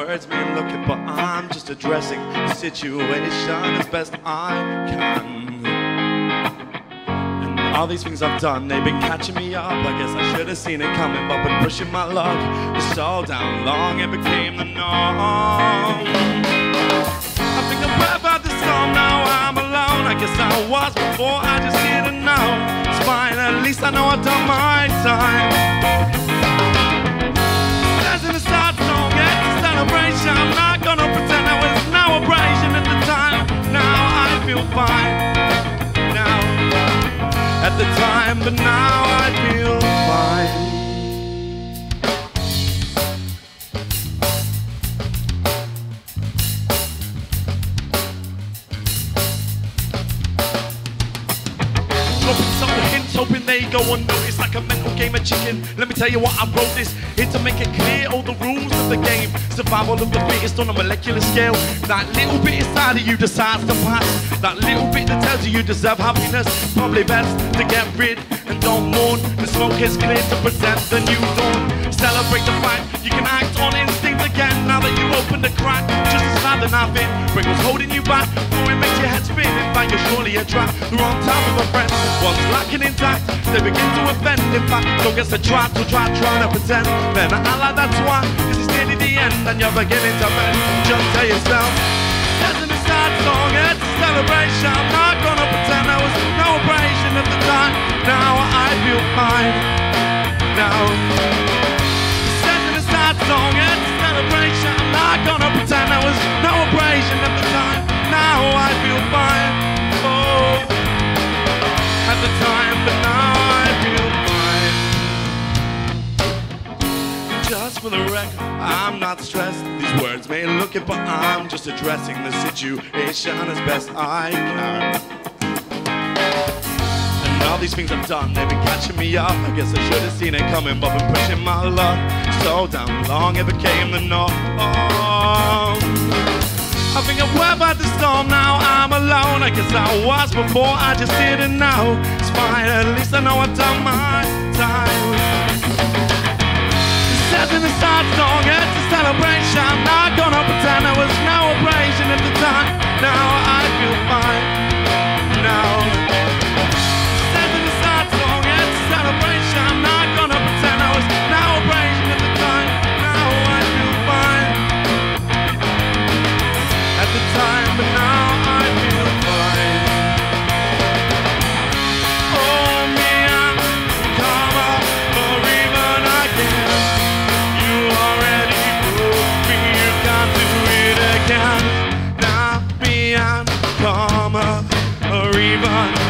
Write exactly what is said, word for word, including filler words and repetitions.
words may look it, but I'm just addressing the situation as best I can. And all these things I've done, they've been catching me up. I guess I should have seen it coming, but been pushing my luck for so down long it became the norm. I think I'm right about this storm, now I'm alone. I guess I was before, I just didn't know. It's fine, at least I know I've done my time. As in the start song, it's a celebration. I'm not gonna pretend there was no abrasion at the time. Now I feel fine. Now, at the time, but now I feel fine. Dropping subtle hints, hoping they go unnoticed like a mental game of chicken. Let me tell you what, I wrote this here to make it clear all the rules of the game. Survival of the fittest on a molecular scale. That little bit inside of you decides to pass. That little bit that tells you you deserve happiness. Probably best to get rid and don't mourn. The smoke is clear to present the new dawn. Celebrate the fact you can act on instinct again. Now that you open the crack, just as bad than I've been. Break what's holding you back, or it makes your head spin. In fact, you're surely a trap. The wrong type of a friend. What's lacking intact, they begin to offend. In fact, don't get to try to try trying to pretend. Then I act like that's why, cause it's nearly the end and you're beginning to bend. Just tell yourself, that's an sad song, it's a celebration. I'm not gonna pretend there was no abrasion at the time. Now I feel fine. Now, that's an sad song, it's a celebration. I'm not gonna pretend there was no abrasion at the time. Now I feel fine. Oh. At the time, but now I feel fine. Just for the record, I'm not stressed. These words may look it, but I'm just addressing the situation as best I can. And all these things I've done, they've been catching me up. I guess I should have seen it coming, but been pushing my luck so damn long it became the norm. I think I've weathered the storm, now I'm alone. I guess I was before, I just didn't know. It's fine, at least I know I've done my time. It says in the start song, it's a celebration. I'm not gonna pretend there was no abrasion at the time. Now I feel fine. Now, it says in the start song, it's a celebration. I'm not gonna pretend there was no abrasion at the time. Now I feel fine. At the time, but now I feel fine. Oh, me, I'm come up or even again. You already proved me, you can't do it again. Now, me, I'm come up or even